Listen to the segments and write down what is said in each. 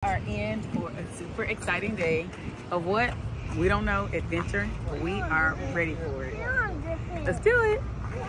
are in for a super exciting day of what? We don't know, adventure. We are ready for it. Let's do it.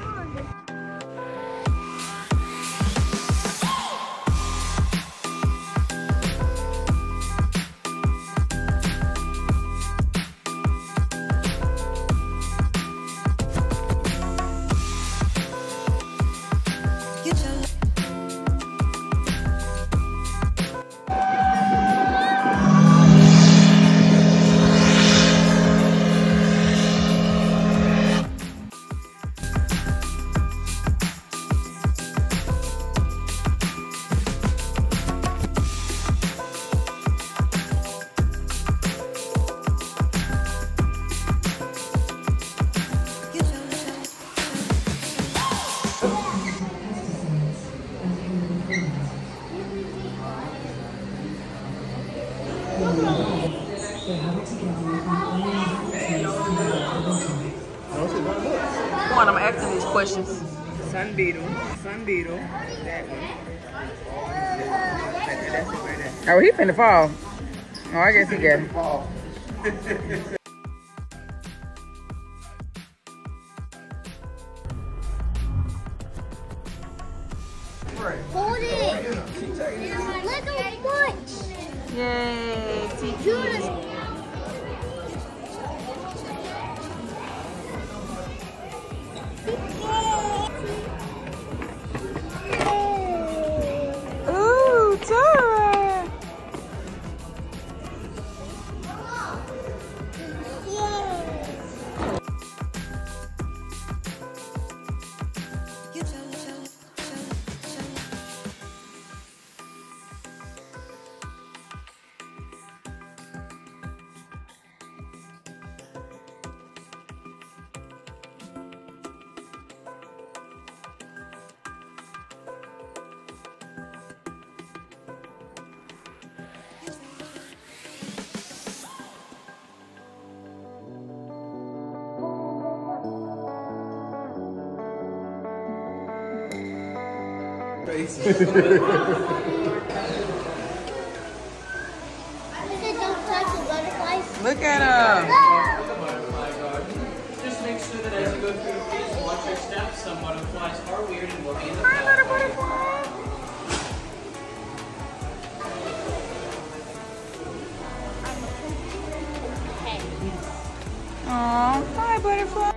Come on, I'm asking these questions. Sun beetle. That one. Oh, he finna fall. Oh, I guess he got it. Hold it. Look how much. Yay, Judas. Ooh, Tara. Look at him. Just make sure that as you go through the phase, watch your steps. Some butterflies are weird and will be in the Hi, little butterfly. Aw, hi, butterfly.